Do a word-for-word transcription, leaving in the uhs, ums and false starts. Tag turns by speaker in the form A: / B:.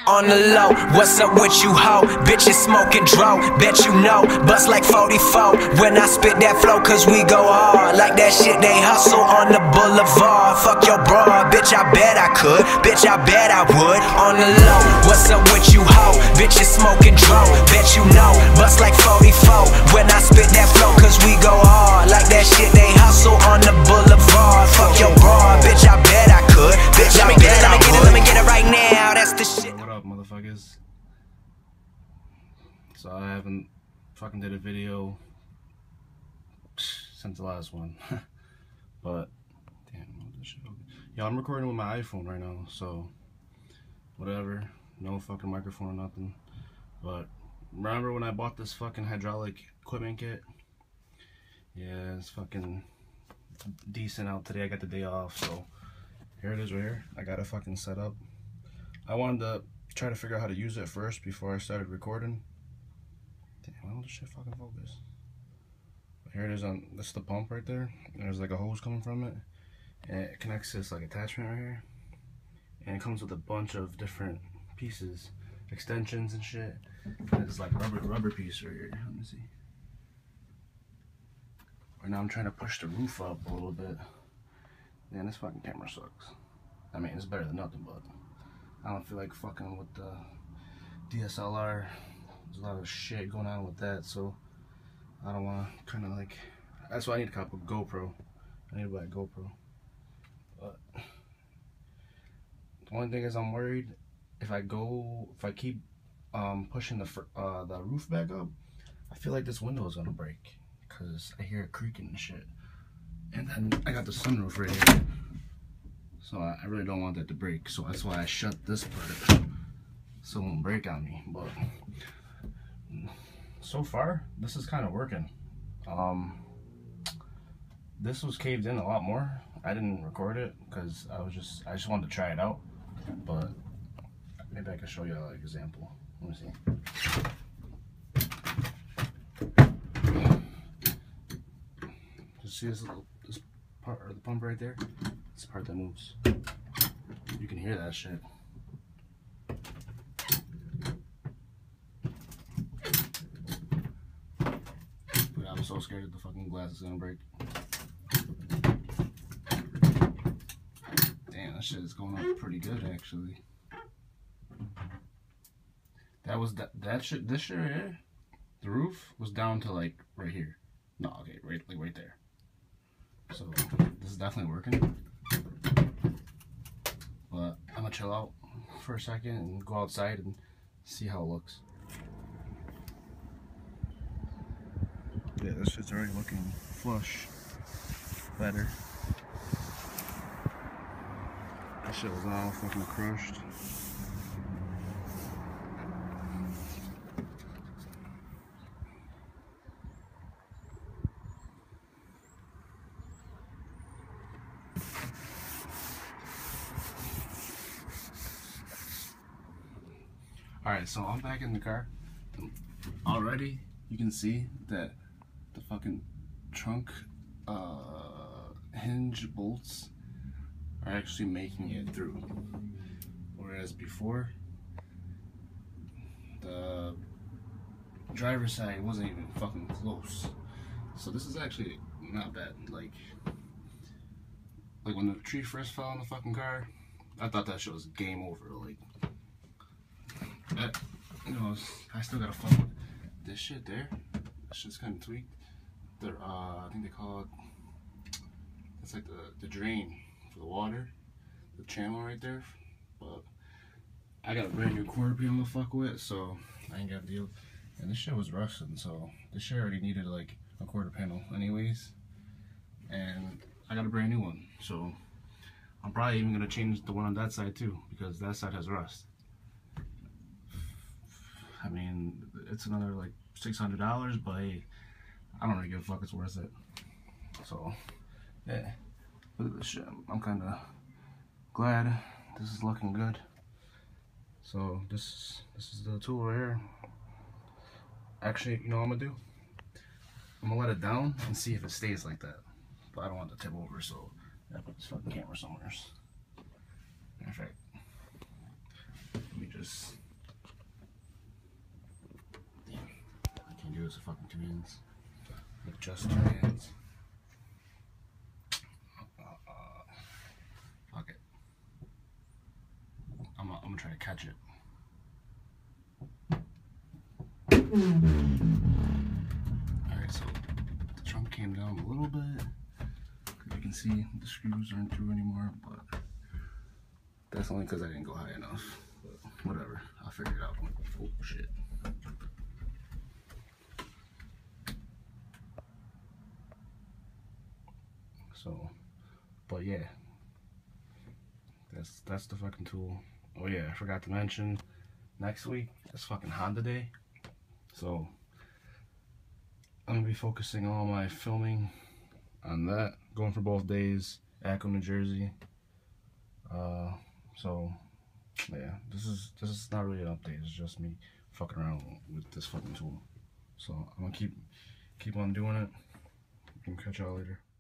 A: On the low, what's up with you hoe? Bitches smoking dro, bet you know. Bust like forty-four when I spit that flow, cause we go hard. Like that shit they hustle on the boulevard. Fuck your bra, bitch, I bet I could. Bitch, I bet I would. On the low, what's up with you hoe? Bitches smoking dro, bet you know. Bust like forty-four when I spit that flow, cause we go hard. Like that shit they hustle on the boulevard. Fuck your bra, bitch, I bet I could. Bitch, I bet I would. Let me get it right now, that's the shit.
B: Motherfuckers. So I haven't fucking did a video since the last one. But damn, this shit okay. Yeah, I'm recording with my iPhone right now, so whatever. No fucking microphone or nothing. But remember when I bought this fucking hydraulic equipment kit? Yeah, it's fucking decent out today. I got the day off, so here it is right here. I got it fucking set up. I wanted to try to figure out how to use it first before I started recording. Damn, why don't this shit fucking focus? But here it is on, this is the pump right there. And there's like a hose coming from it. And it connects to this like attachment right here. And it comes with a bunch of different pieces, extensions and shit. And it's like rubber rubber piece right here. Let me see. Right now I'm trying to push the roof up a little bit. Man, this fucking camera sucks. I mean, it's better than nothing, but I don't feel like fucking with the D S L R. There's a lot of shit going on with that, so I don't want to kind of like. That's why I need to cop a GoPro. I need to buy a GoPro. But the only thing is, I'm worried if I go, if I keep um, pushing the uh, the roof back up, I feel like this window is gonna break because I hear it creaking and shit. And then I got the sunroof right here. So I really don't want that to break, so that's why I shut this part so it won't break on me. But so far, this is kind of working. Um, this was caved in a lot more. I didn't record it because I was just I just wanted to try it out. But maybe I can show you an example. Let me see. Just see this little this part of the pump right there. This part that moves. You can hear that shit. But I'm so scared that the fucking glass is gonna break. Damn, that shit is going on pretty good actually. That was that that shit. This shit right here, the roof was down to like right here. No, okay, right like right there. So this is definitely working. But I'm gonna chill out for a second and go outside and see how it looks. Yeah, this shit's already looking flush, better. That shit was all fucking crushed. Alright, so I'm back in the car. Already, you can see that the fucking trunk uh, hinge bolts are actually making it through. Whereas before, the driver's side wasn't even fucking close. So this is actually not bad. Like, like when the tree first fell on the fucking car, I thought that shit was game over. Like, That, you know, I still gotta fuck with this shit there. That shit's kind of tweaked. They're, uh, I think they call it, it's like the, the drain for the water, the channel right there. But I got a brand new quarter panel to fuck with, so I ain't got to deal. And this shit was rusting, so this shit already needed like a quarter panel anyways. And I got a brand new one, so I'm probably even gonna change the one on that side too, because that side has rust. I mean, it's another like six hundred dollars, but hey, I don't really give a fuck, it's worth it. So, yeah, look at this shit. I'm kind of glad this is looking good. So, this, this is the tool right here. Actually, you know what I'm gonna do? I'm gonna let it down and see if it stays like that. But I don't want it to tip over, so I gotta put this fucking camera somewhere. In fact, let me just just a fucking two hands. With just two hands. Uh, uh, fuck it. I'm, I'm gonna try to catch it. Alright, so the trunk came down a little bit. You can see the screws aren't through anymore, but that's only because I didn't go high enough. But whatever, I'll figure it out. Oh shit. So, but yeah, that's that's the fucking tool. Oh yeah, I forgot to mention, next week is fucking Honda Day. So I'm gonna be focusing all my filming on that, going for both days, Acco, New Jersey. Uh, so yeah, this is this is not really an update. It's just me fucking around with this fucking tool. So I'm gonna keep keep on doing it. I'll catch y'all later.